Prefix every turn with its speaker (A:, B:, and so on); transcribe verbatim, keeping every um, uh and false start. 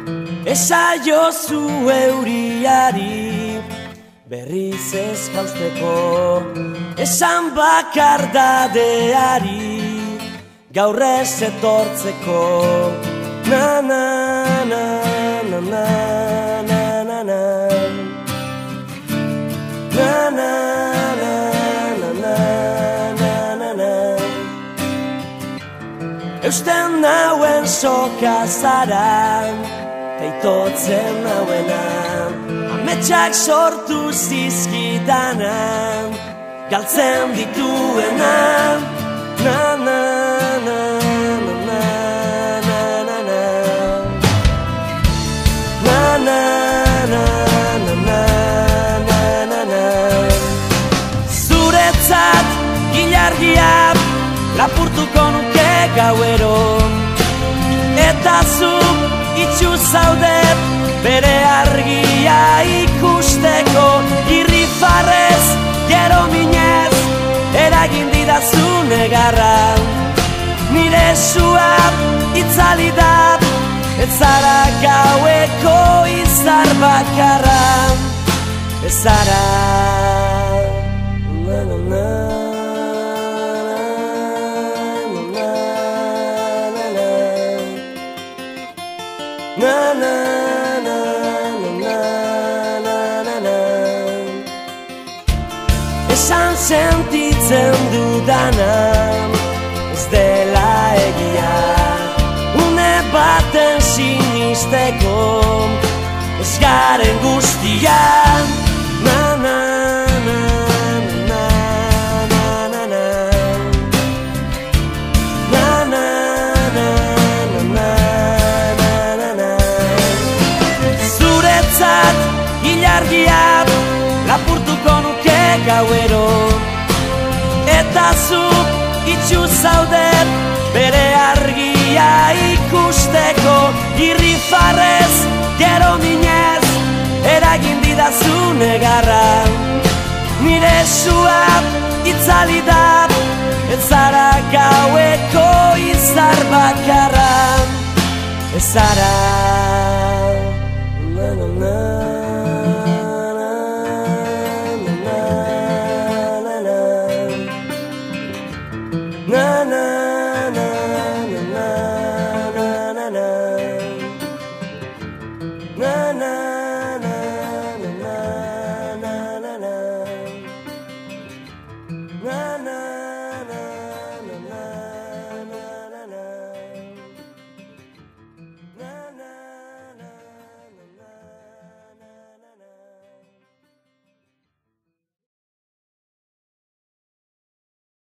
A: Esaiozu euriari berriz ez jausteko, esan bakardadeari gaur ez etortzeko. Na na na na na na na na na na na na na na na. Eusten nauen soka zara, teitotzen nauena, ametsak sortu zizkidana, galtzen dituena. Na na na na na na na na na na na na na na na. Zuretzat ilargia lapurtuko nuke gauero, eta zu itxu zaudet bere argia ikusteko. Irrifarrez, gero minez, eragin didazu negarra. Nire sua itzali da, ez zara gaueko izar bakarra. Ez zara na na na na na na na na na na. Esan sentitzen dudana ez dela egia, une baten sinisteko ez garen guztian. Na na na na na na na na na na na na na. Zuretzat ilargia lapurtuko nuke gauero, eta zu itxu zaudet bere argia ikusteko. Irrifarrez, gero minez, eragin didazu negarra. Nire sua itzali da, ez zara gaueko izar bakarra. Ez zara na na na